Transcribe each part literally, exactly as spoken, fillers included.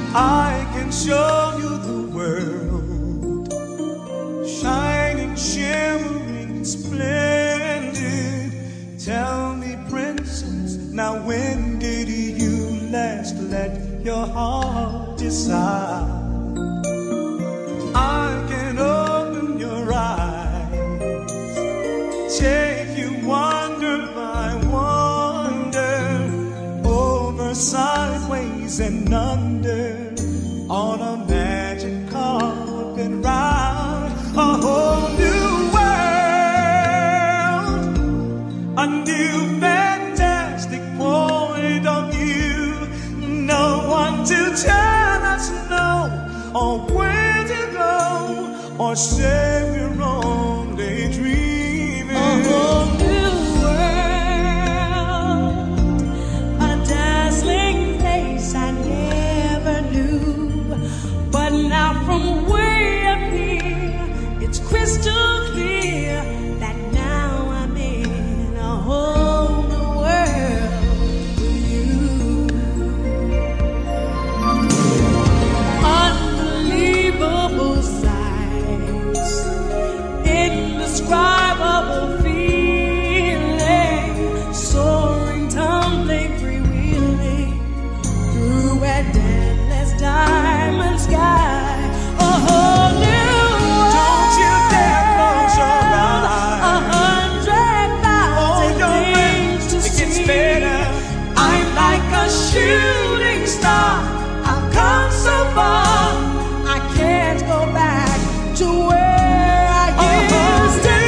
I can show you the world, shining, shimmering, splendid. Tell me, princess, now when did you last let your heart decide? I can open your eyes, take you wonder by wonder, over, sideways, and under, on a magic carpet ride. A whole new world, a new fantastic point of view. No one to tell us no, or where to go, or say we're only dreaming. A whole new world, a dazzling place I never knew. But now from way up here, it's crystal clear that now I'm in a whole new world with you. Unbelievable sights, indescribable feeling, soaring, tumbling, freewheeling through a endless diamond sky. A whole new world. Don't you dare close your eyes. A hundred thousand things to see. It gets better. I'm like a shooting star. I've come so far, I can't go back to where I used to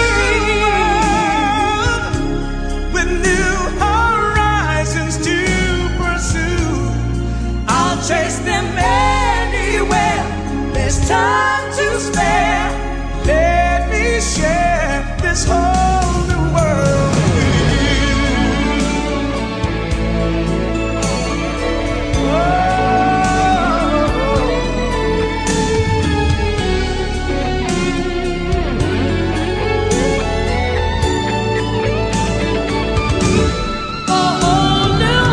be. With new horizons to pursue, I'll chase them anywhere. There's time to spare. Let me share this whole new world with you. A whole new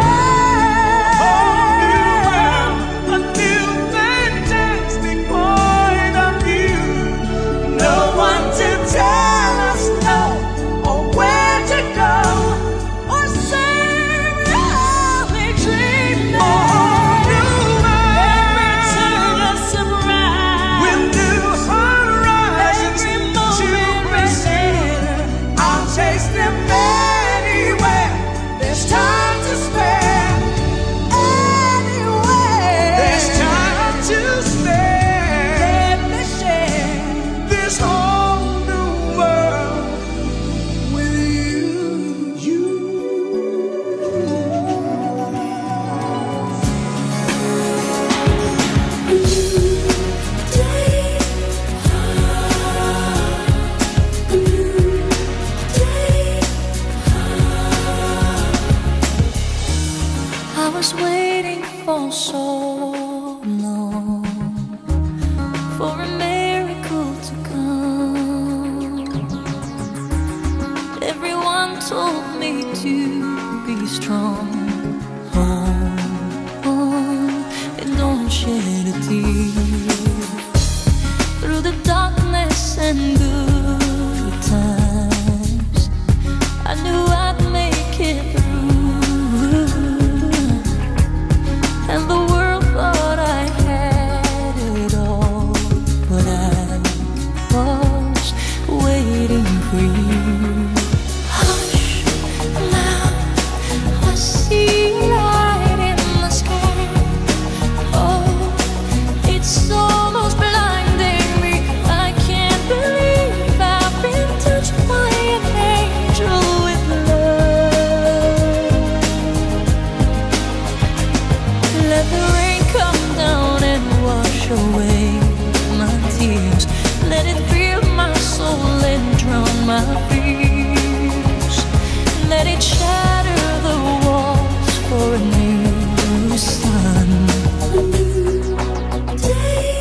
world, a new fantastic point of view. No one to tell us no, or where to go, or say we're only dreaming. A whole new world, every turn a surprise, with new horizons to pursue. I'll chase them anywhere. There's time to spare. Anywhere. There's time to spare. Let me share this whole new world with you. You. I was waiting for so long for a miracle to come. Everyone told me to be strong. Hold on and don't shed a tear. Through the darkness and good times, I knew I'd make it through. And the world thought I had it all, but I was waiting for you. Hush, now I see light in the sky. Oh, it's almost blinding me. I can't believe I've been touched by an angel with love. Let the rain come down and wash away my tears. Let it fill my soul and drown my fears. Let it shatter the walls for a new sun. A new day.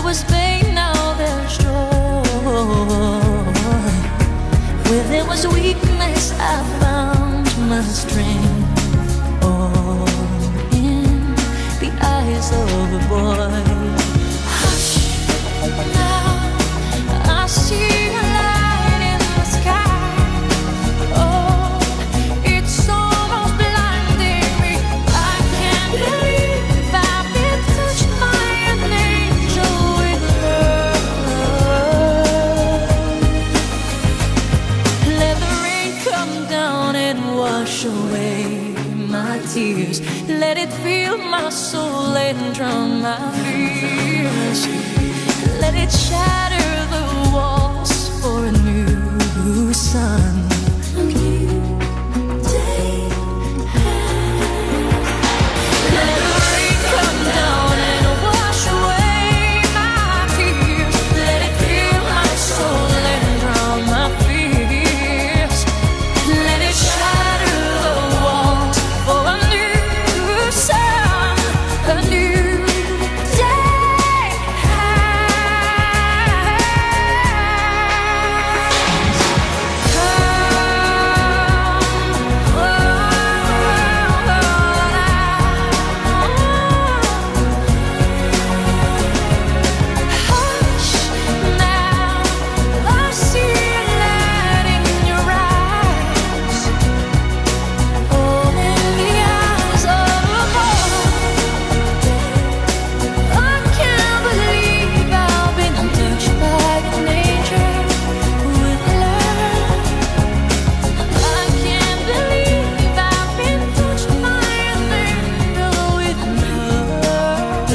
was pain, now there's joy. Where there was weakness, I found my strength. All in the eyes of a boy. Hush, now I see a light in the sky. Oh, it's almost blinding me. I can't believe I've been touched by an angel with love. Let the rain come down and wash away my tears. Let it fill my soul and drown my fears. Let it shatter the walls for a new sun. A new day. Let the rain come down and wash away my tears. Let it fill my soul and drown my fears. Let it shatter the walls for a new sun, a new day. Hush, now I see a light in your eyes. Oh, in the eyes of a boy. I can't believe I've been touched by an angel with love. I can't believe I've been touched by an angel with love.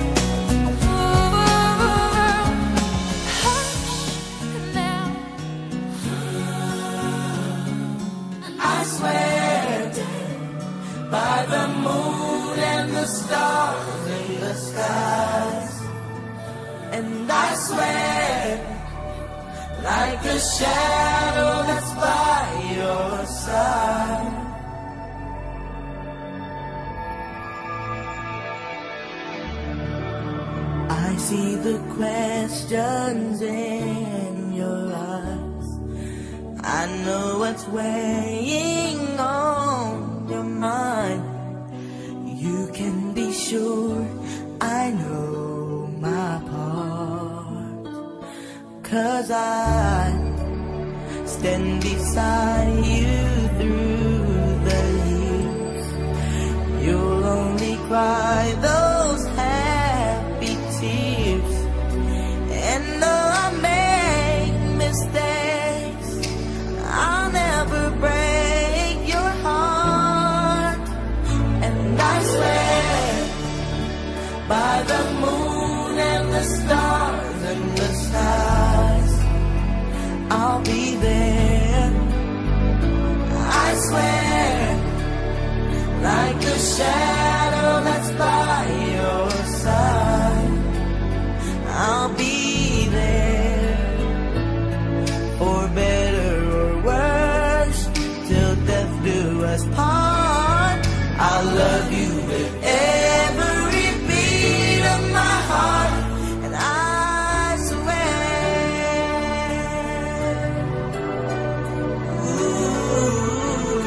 Hush now. I swear by the moon and the stars in the skies, and I swear like a shadow that's by your side. I see the questions in your eyes. I know what's weighing on your mind. You can be sure I know my part, 'cause I stand beside you through the years. You'll only cry those happy tears. And though I make mistakes, I'll never break your heart. And I swear by the moon and the stars and the skies, I'll be there. I swear like a shadow that's by your side, I'll be there. For better or worse, till death do us part. I'll love you with every beat of my heart. And I swear, ooh,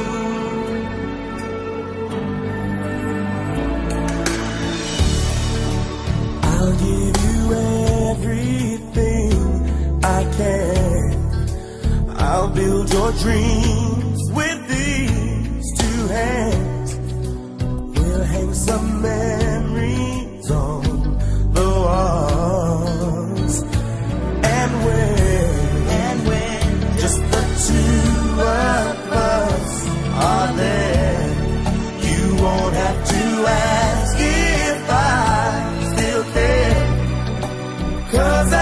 I'll give you everything I can. I'll build your dreams with these two hands. We'll hang some memories on the walls. And when, and when just the two of us are there, you won't have to ask if I still care. 'Cause